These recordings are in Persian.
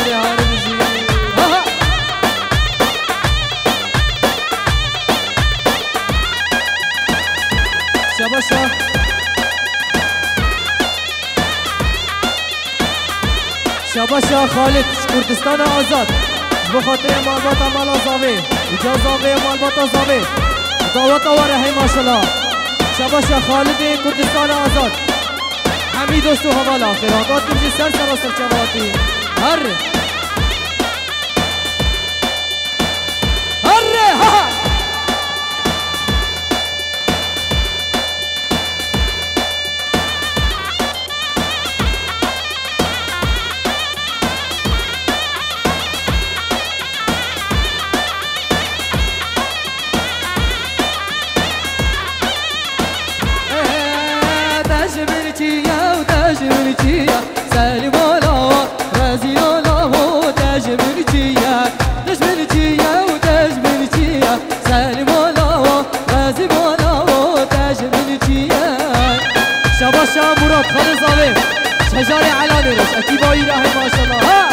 هاری هاری بزی شباشا شباشا خالد کردستان آزاد بخاطر مالبات مال آزاوی اجا زاوی مالبات آزاوی دعوت آواره هی ماشالله شباشا خالد کردستان آزاد همی دوستو حوالا خیرانات بمجی سر سر چواتی هر ها شباشا مراد خالد زاوی شجار علانه رش اکیبایی راهی ماشالله ها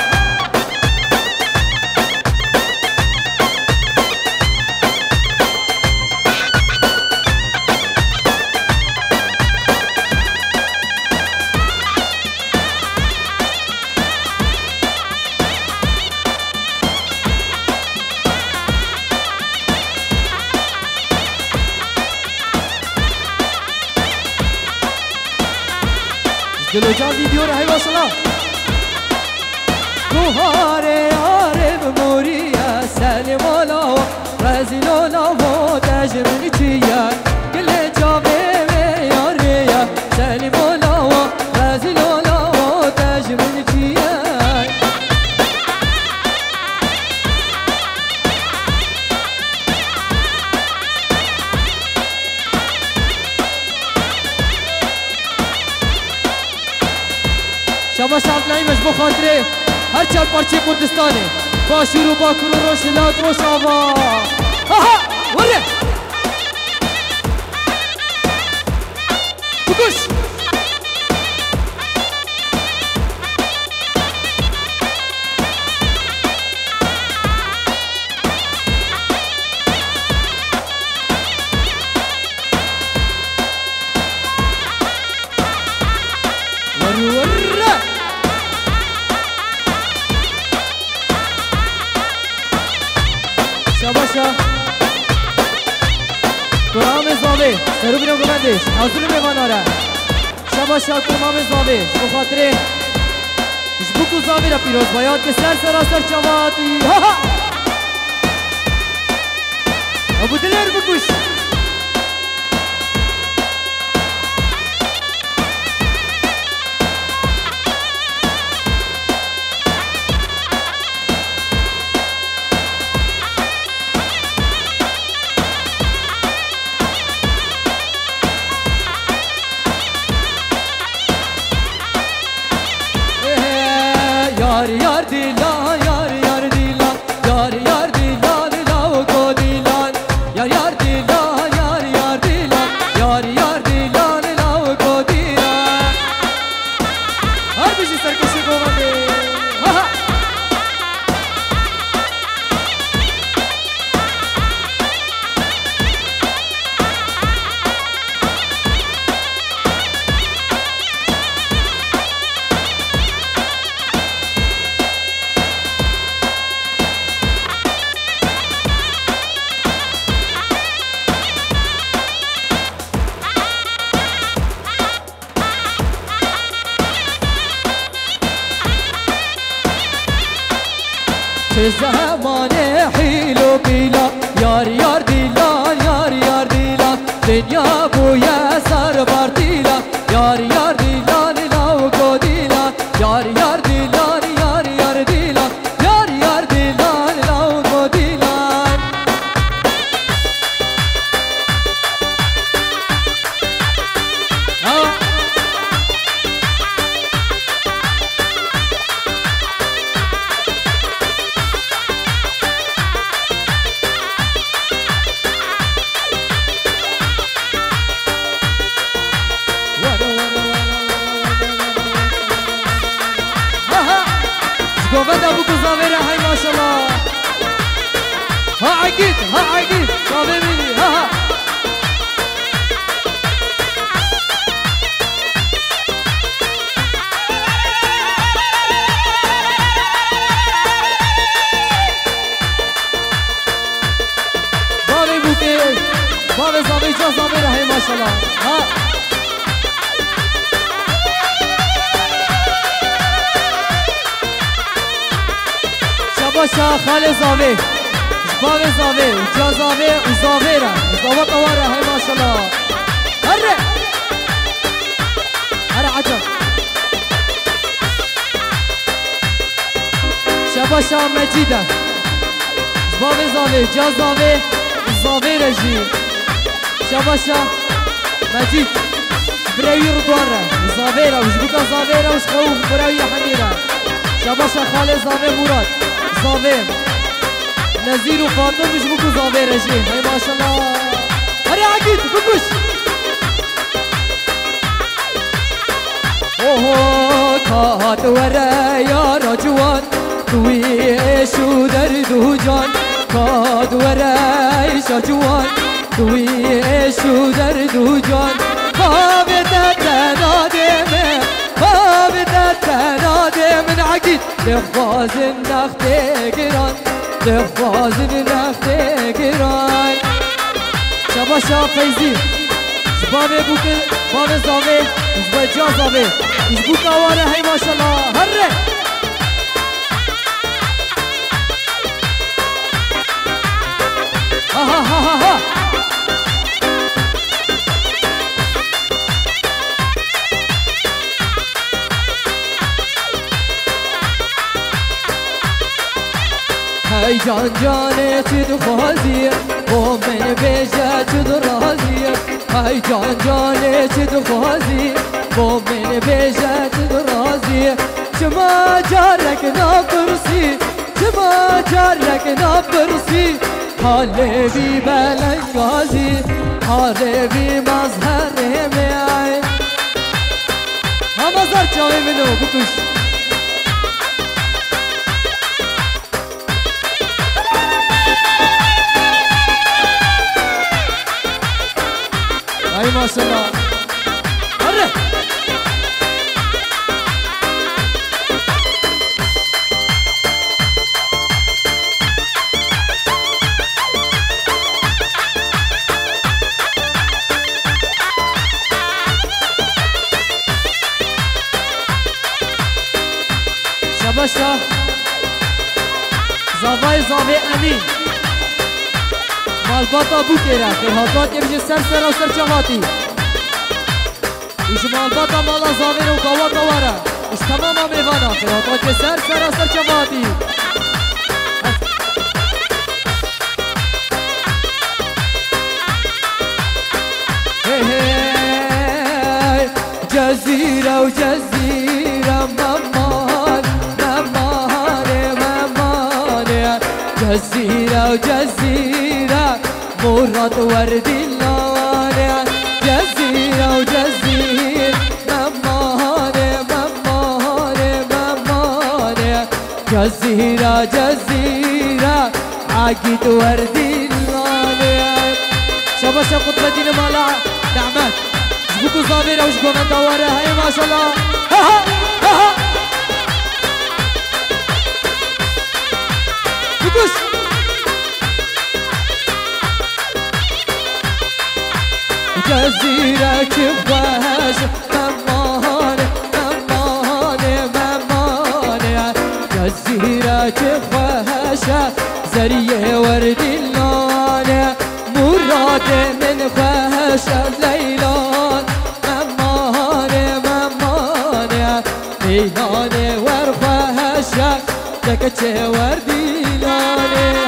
دلو جان ویدیو رو هی واسلا نهاره یاره بموریا سلم اولا رزیل اولا و تجربی چیه گل جاوه و یاره سلم اولا و رزیل اولا و تجربی چیه شباش افلایمش بخاطره هر چند پارچه کردستانه با شروع با کرو روش لات روش آوا آها وره بکش شباشا کرام زاوی سرو بینم گمندش حاضر میواناره شباشا کرام زاوی بخاطره جبوکو زاوی را پیروز باید که سر سراسر چواتی ابو دلیر بکش زمان حیلو بیلا یار یار دیلا یار یار دیلا دنیا بویا سر بار دیلا یار یار دیلا دیلا و کو دیلا یار یار دیلا یار یار دیلا یار یار دیلا دیلا و کو دیلا شباشا خالي زاوي شباب زاوي جا زاوي وزاويرة زاوة طوارة هاي ما شاء الله هرّ هرّ عجب شباشا مجيدة شباب زاوي جا زاوي زاويرة جي شباشا مجيد براوي رضوانة زاويرة وشبكة زاويرة وشخوف براوي حميرة شباشا خالي زاوي مراد زاوي نزير وفاطم وشبكة زاويرة جي هاي ما شاء الله هري عقيد بكوش اوه كات ورا يا رجوان تويش ودرد وجان كات ورا يا جوان تويش ودرد وجان ما بدت نادم ما بدت نادم من عقيد لفاز النختي قران لفاز النختي قران شباشا فايزين شباب بوك باب زاوي شباب جا زاوي شبوك اواره هاي ما شاء الله هرّ ها ها ها ها هاي جان جاني تدخازي ومن بيجا تدرازي هاي جان جاني تدخازي ومن بيجا تدرازي شما جارك نابرسي شما جارك نابرسي حالي بي بلنغازي حالي بي مظهر معي ها مظهر جاوي منو بكوش هاي ما شاء الله هرّ شباشا زاوي زاوي امين مالباتا بوكيرا خير هاتات يمشي سر وسر جواتي وش مالباتا مالا زاوير وقواتا ورا وش تماما ميوانا خير هاتات سر وسر جواتي هي هي جزيرة وجزيرة ممان ممان ممان جزيرة وجزيرة مراد ورد اللوانع جزيرة وجزيرة ممان ممان ممان جزيرة جزيرة عقد ورد اللوانع شباشا قطب الدين مالا نعمات شبكوا صابرة وشبكوا من دوارة هاي ما شاء الله ها ها ها بكوش جزيرة كفاش ممان ممان ممان جزيرة كفاش زرية ورد اللون مراد من فاش ليلان ممان ممان ليلان ورفاش تكتش ورد اللون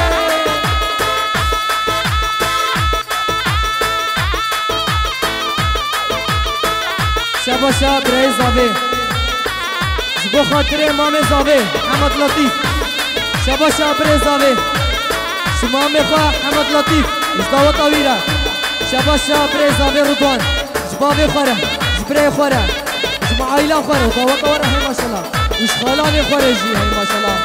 شباشا برای زاوی جبو خاطر امام زاوی حمد لطیف شباشا برای زاوی شما میخواه حمد لطیف ازداوت آویره شباشا برای زاوی رضوان جبابی خوره جبرای خوره جمع عائله خوره ازداوت آوره هی ماشالله وش خالانی خوره جی هی ماشالله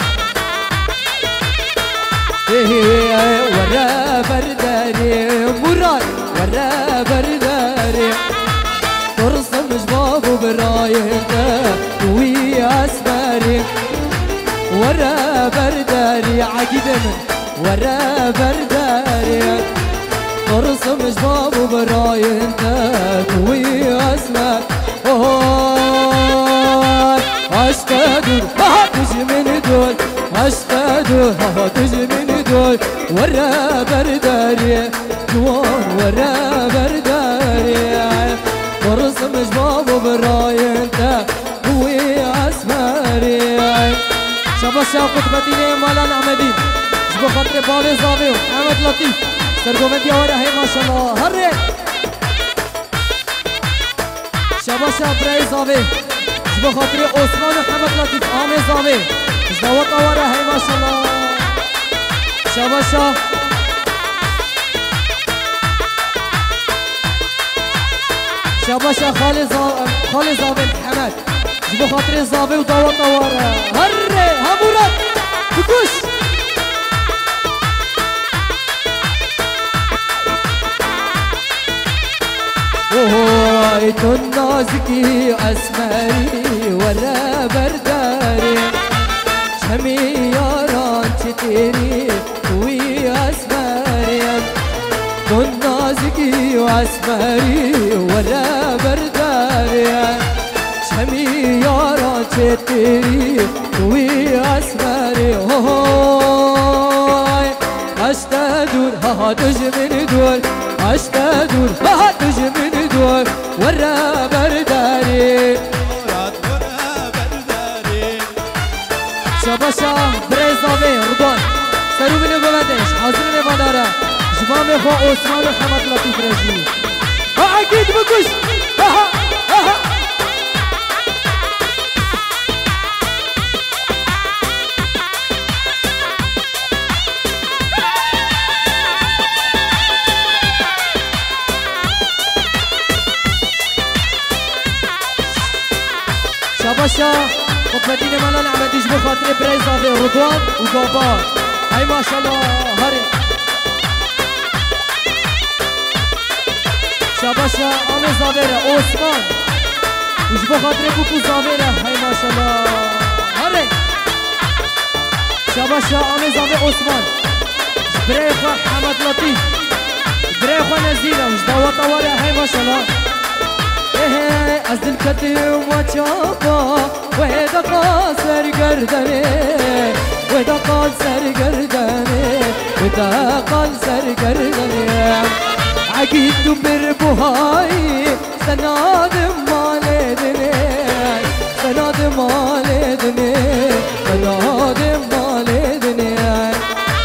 ورا برداري مراد ورا برداري ترسم جبابه برايته ويا اسماري ورا برداري عقيد من ورا برداري ترسم جبابه برايته ويا اسماري اشتدور مش من دول اشتدور تجمن دور ورا برداري جوان ورا برداري ورسم جباب براي انت هو اسماري شباب قطبتين مالا نعمدي جبو خاطر بابي زاوي محمد لطيف سرقومت يا ورا هي ما شاء الله هري شباب براي زاوي جبو خاطر عثمان محمد لطيف عامر زاوي جدوات ورا هي ما شاء الله شباب شباب خالد زاوي محمد جبو خاطر زاوي ودوات ورا هري همورات بكوش وهاي النازكي اسمري ورا برداري شمي ياران تتيري وي اسمري النازكي واسمري ورا برداري شمي ياران تتيري وي اسمري هاي اشتدور ها تجمن دور اشتدور ها تجمن دور ورا برداري شباشا بريزاوي رضوان سرو منو ببندش حاضر نمانارا جمام خوا عثمان محمد لطيف رجلي ها اكيد بكش ها ها ها شباشا قطبتين مالا نعمدي جبو خاطري بريزاوي رضوان وقابار هاي ما شاء الله هري شباشا عامر زاويرة عثمان وجبو خاطري بوكو زاويرة هاي ما شاء الله هري شباشا عامر زاويرة عثمان بريخة محمد لطيف بريخة نزيلة وجدوات ورا هاي ما شاء الله از دل کتیم و چاپا ویدا قال سر گردنه ویدا قال سر گردنه ویدا قال سر گردنه عقید تو بر بوهای سنادم مال دنه سنادم مال دنه سنادم مال دنه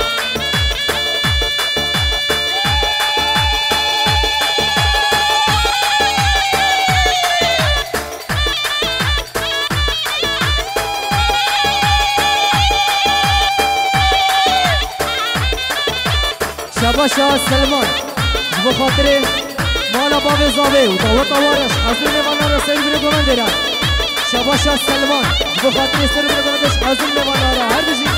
شباشا سلمان جبو خاطره مالا باب زاوه و دولت آوارش حضور نوانا را سر بره گمان دیرن شباشا سلمان جبو خاطره سر بره گماندش حضور نوانا را هر بجی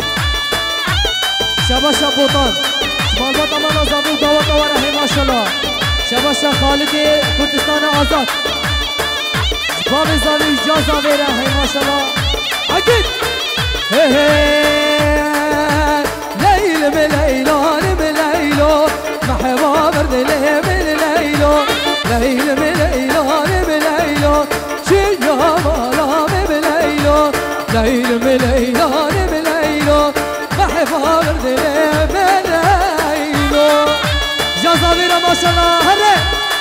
شباشا بوتان مالبات امانا زاوه و دولت آواره هی ماشالله شباشا خالد کردستان آزاد باب زاوه و جا زاوه را هی ماشالله اکید هی هی لیل بلیلان بلیلو محبا برد لیل بلیلو لیل بلیلان بلیلو چیا بالا بلیلو لیل بلیلان بلیلو محبا برد لیل بلیلو جزاویرا ماشالله هره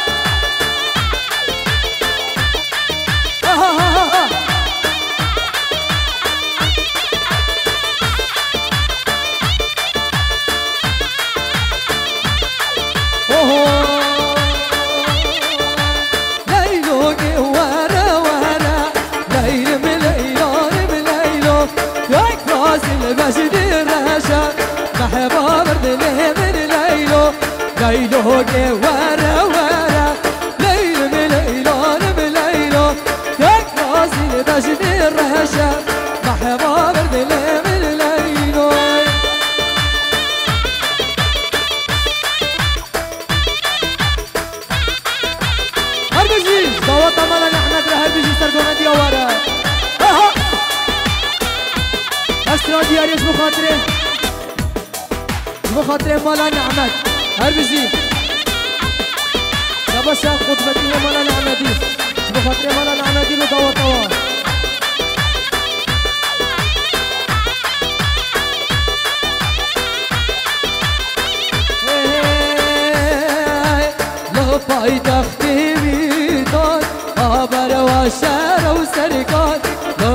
محبا برد ليه من ليلو ليلو جي ورا ورا ليل من ليلان من ليلو يا كراسي لبجد الرهشة محبا برد ليه من ليلو هربجي صوت مالا نحمد هربجي سرقومت يا ورا أسرى دياريش بخاطره بخاطر مالا نعمت هربجي شباشا قطبتين مالا نعمتي بخاطر مالا نعمتي لطوى طوى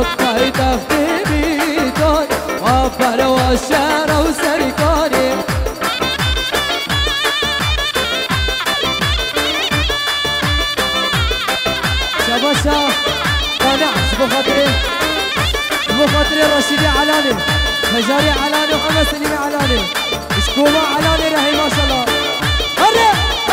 پایتختی بیدان آفر و شهر و سرکانی شباشا قانعش بخاطر رشيدي علاني مجاري علاني وحمد سليمي علاني شكومة علاني رهي ما شاء الله هري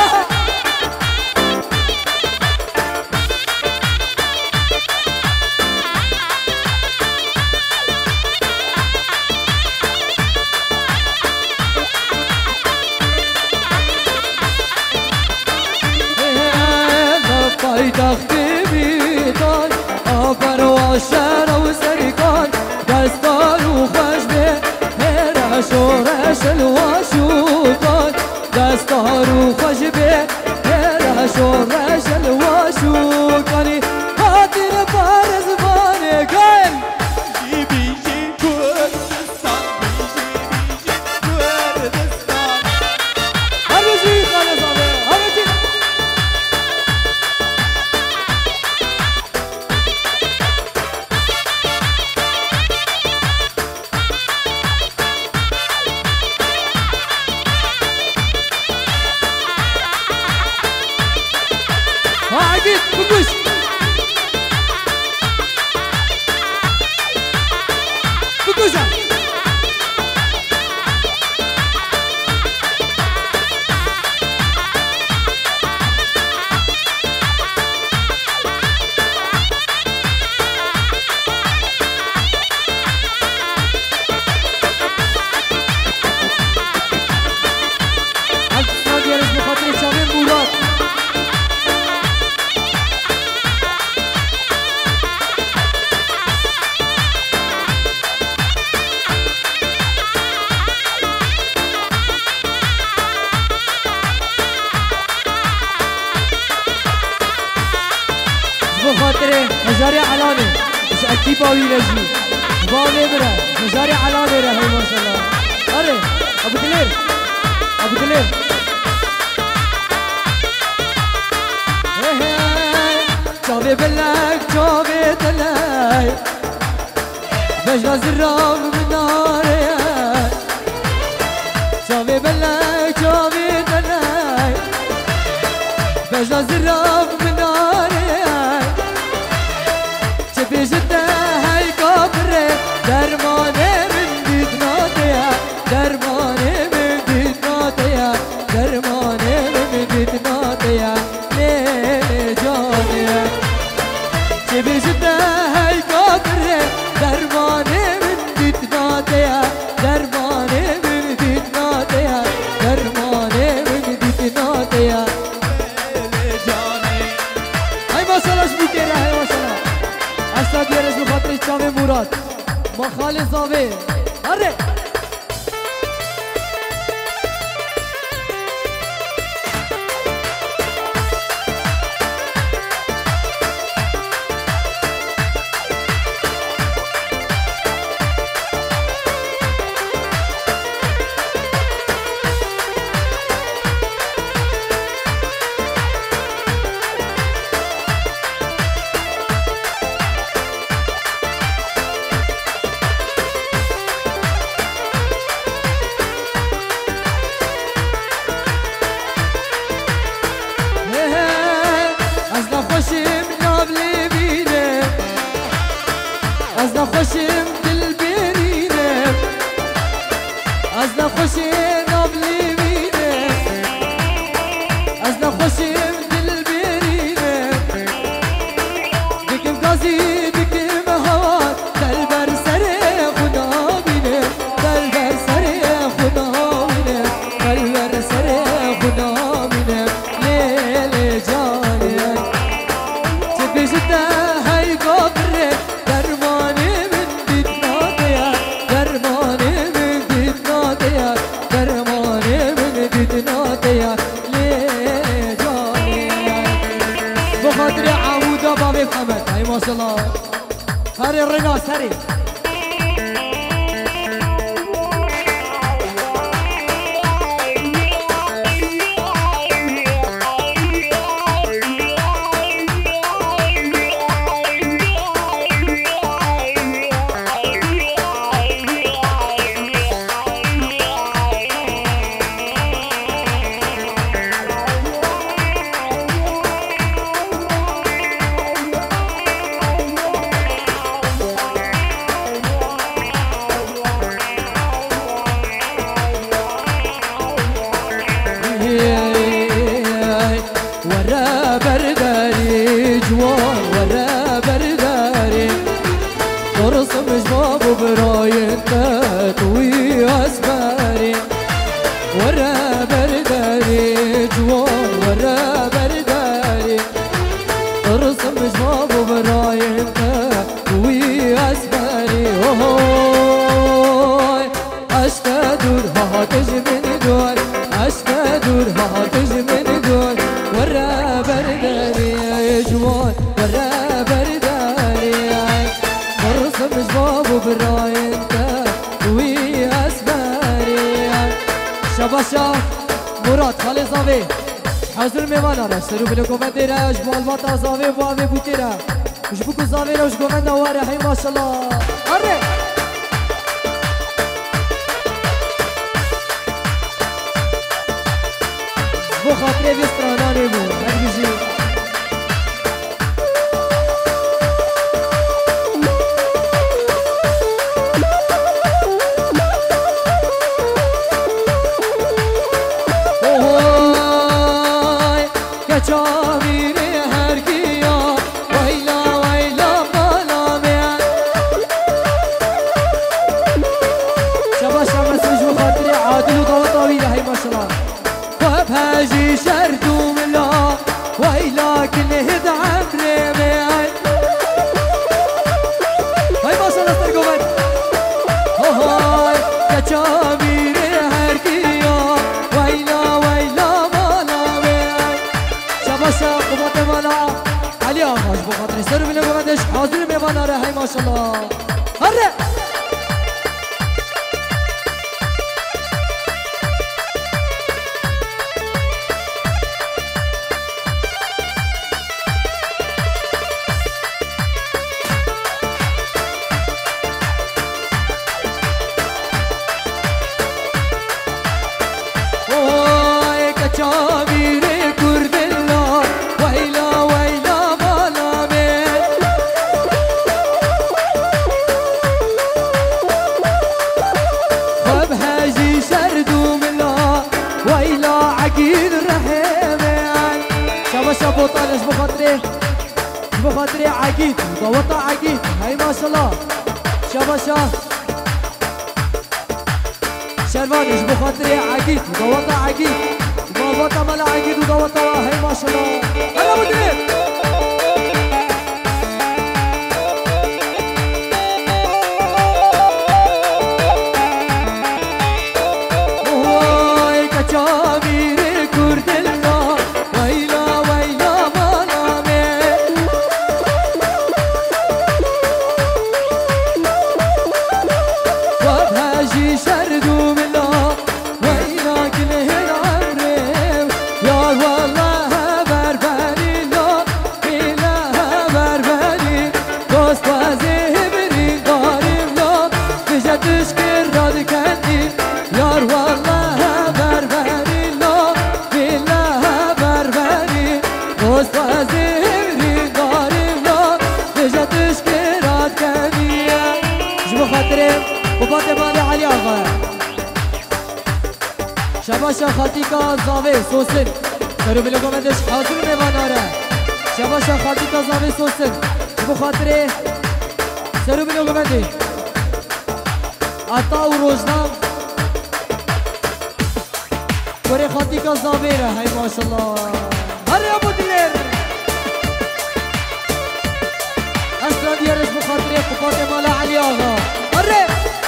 پایتختی بیدان آفر و شهر و سرکان دستار و خوش به هرش و رشل و شوکان دستار و خوش به هرش و رشل و شوکانی خاطر پارزبانه گل بیجی کردستان بیجی کردستان همه جی خانه زامه همه جی عقيد بقوش بقوشة الفستان يا رجل خاطري شامين بولاد بخاطر مجاري علاني مش اكيد باوي لجي باوي برا مجاري علاني رهي ما شاء الله اري ابو دليل ابو دليل جابي بلك جابي دلي بجنا زرام من ناري جابي بلك جابي دلي بجنا زرام من ناري بجده هاي كبره درمانه من دید ناتیا درمانه من دید ناتیا درمانه من دید ناتیا لیل جانیا چه بجده هاي كبره درمانه من دید ناتیا درمانه من دید ناتیا درمانه من دید ناتیا لیل جانی هاي ما صلاش بیتره هاي ما صلاح استاد یارش بخاطر شام مراد ما خالص زاوه هره خوشم دل برینم از نخوشم نابلی بینم از نخوشم دل برینم دکم گازی دکم هوا دل بر سر خدا بینم دل بر سر خدا بینم دل بر سر خدا بینم لیل جانم چه بجده های گابره بخاطر عمودا بابي محمد هاي ما شاء الله هاري الرناس هاري مجباب وبراينت وي اسمري شباشا مراد خالي زاوي حاضر میوانا را سرو بلو گوونده را اش بالواتا زاوی و آوی بوتی را اش بکو زاوی را اش گوونده واره هی ماشالله آره بو خاطره بیسترانانی بود هر بیجی چاویری هر گیا ویلا ویلا بالا میان شبا شبا سجو خاطری عادل و دوا طویله هی ماشالله و بهجی شردو ملا ویلا کنه هد عمره میان هی ماشالله سرگو بند های چاویری هر گیا ویلا ویلا باشا قوات مالا علی آقاش بخاطر سر بینه گوندش حاضر میوانا ره هی ماشالله هره اوه کچاوی عقيد الرحمن شابا شابا طالش بخاطري عقيد ضوطة عقيد هاي ما شاء الله شابا شاب شربانش بخاطري عقيد ضوطة عقيد ضوطة ملا عقيد وضوطة هاي ما شاء الله هلا مدير شباشا خالتیکا زاوی سوسن سرو بلو گوندش حاضر میواناره شباشا خالتیکا زاوی سوسن بو خاطره سرو بلو گوندش عطا و روزنام کوری خالتیکا زاوی را هی ماشالله هر یا بودلر اصلا دیارش بو خاطره قفات مالا علی آقا هره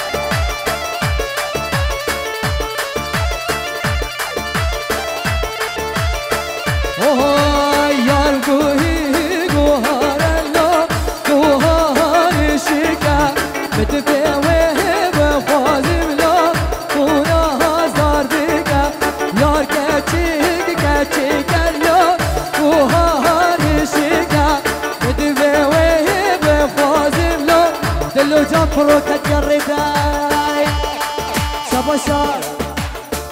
یار گوهی گوهارلا گوهار شکا بتفوه بخوازم لا خونا هزار دکا یار کچک کلا گوهار شکا بتفوه بخوازم لا دلو جان پرو تجردای شباشا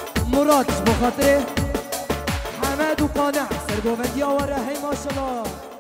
مراد بخاطره محمد و قانع سرگووندی آوره هی ماشالله